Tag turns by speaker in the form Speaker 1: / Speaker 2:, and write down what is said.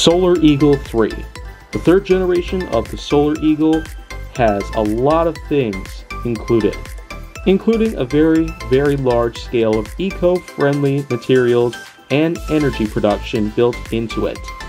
Speaker 1: Solar Eagle 3. The third generation of the Solar Eagle has a lot of things included, including a very large scale of eco-friendly materials and energy production built into it.